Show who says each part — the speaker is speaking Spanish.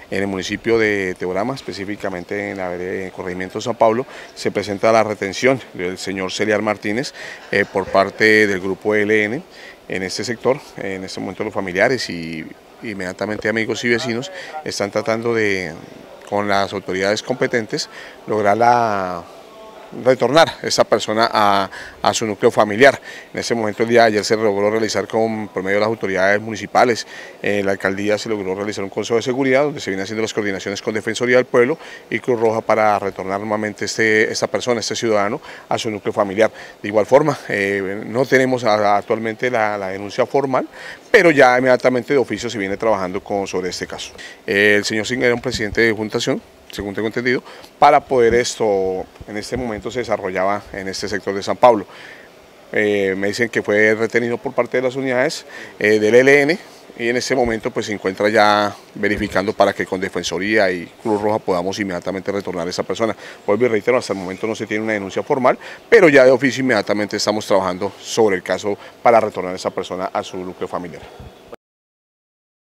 Speaker 1: En el municipio de Teorama, específicamente en el corregimiento de San Pablo, se presenta la retención del señor Celiar Martínez por parte del grupo ELN en este sector. En este momento los familiares y inmediatamente amigos y vecinos están tratando de, con las autoridades competentes, lograr retornar esa persona a su núcleo familiar. En ese momento, el día de ayer se logró realizar por medio de las autoridades municipales, la alcaldía se logró realizar un consejo de seguridad donde se vienen haciendo las coordinaciones con Defensoría del Pueblo y Cruz Roja para retornar nuevamente esta persona, este ciudadano, a su núcleo familiar. De igual forma, no tenemos actualmente la denuncia formal, pero ya inmediatamente de oficio se viene trabajando sobre este caso. El señor Sin era un presidente de juntación, según tengo entendido, para poder en este momento se desarrollaba en este sector de San Pablo. Me dicen que fue retenido por parte de las unidades del ELN y en este momento pues se encuentra ya verificando para que con Defensoría y Cruz Roja podamos inmediatamente retornar a esa persona. Vuelvo y reitero, hasta el momento no se tiene una denuncia formal, pero ya de oficio inmediatamente estamos trabajando sobre el caso para retornar a esa persona a su núcleo familiar.